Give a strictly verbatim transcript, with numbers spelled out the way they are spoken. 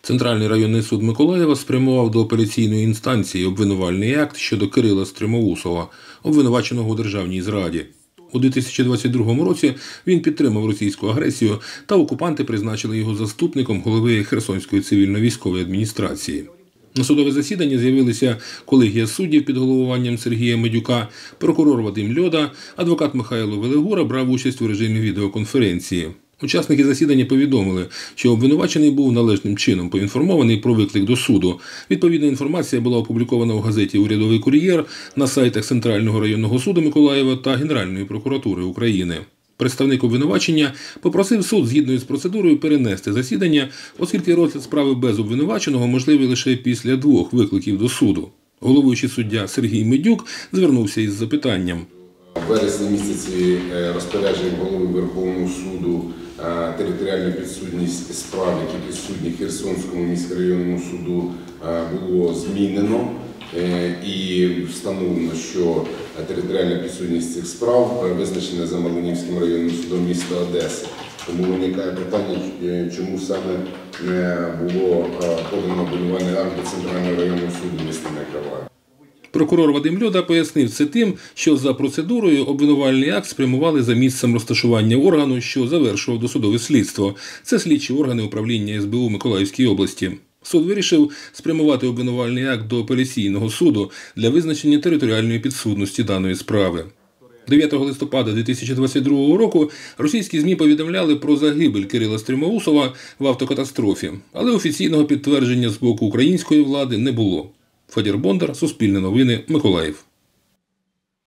Центральний районний суд Миколаєва спрямував до апеляційної інстанції обвинувальний акт щодо Кирила Стримоусова, обвинуваченого у державній зраді. У дві тисячі двадцять другому році він підтримав російську агресію, та окупанти призначили його заступником голови Херсонської цивільно-військової адміністрації. На судове засідання з'явилися колегія суддів під головуванням Сергія Медюка, прокурор Вадим Льода, адвокат Михайло Велигура брав участь у режимі відеоконференції. Учасники засідання повідомили, що обвинувачений був належним чином поінформований про виклик до суду. Відповідна інформація була опублікована у газеті «Урядовий кур'єр», на сайтах Центрального районного суду Миколаєва та Генеральної прокуратури України. Представник обвинувачення попросив суд згідно із процедурою перенести засідання, оскільки розгляд справи без обвинуваченого можливий лише після двох викликів до суду. Головуючий суддя Сергій Медюк звернувся із запитанням. У вересні місяці розпорядженням голови Верховного суду територіальну підсудність справ, які підсудні Херсонському міськрайонному суду, було змінено. І встановлено, що територіальна підсудність цих справ визначена за Малинівським районним судом міста Одеси. Тому виникає питання, чому саме було подано обвинувальний акт до Центрального районного суду міста Миколаєва. Прокурор Вадим Льода пояснив це тим, що за процедурою обвинувальний акт спрямували за місцем розташування органу, що завершував досудове слідство. Це слідчі органи управління ес бе у Миколаївській області. Суд вирішив спрямувати обвинувальний акт до апеляційного суду для визначення територіальної підсудності даної справи. дев'ятого листопада дві тисячі двадцять другого року російські ЗМІ повідомляли про загибель Кирила Стримоусова в автокатастрофі, але офіційного підтвердження з боку української влади не було. Федір Бондар, Суспільне новини, Миколаїв.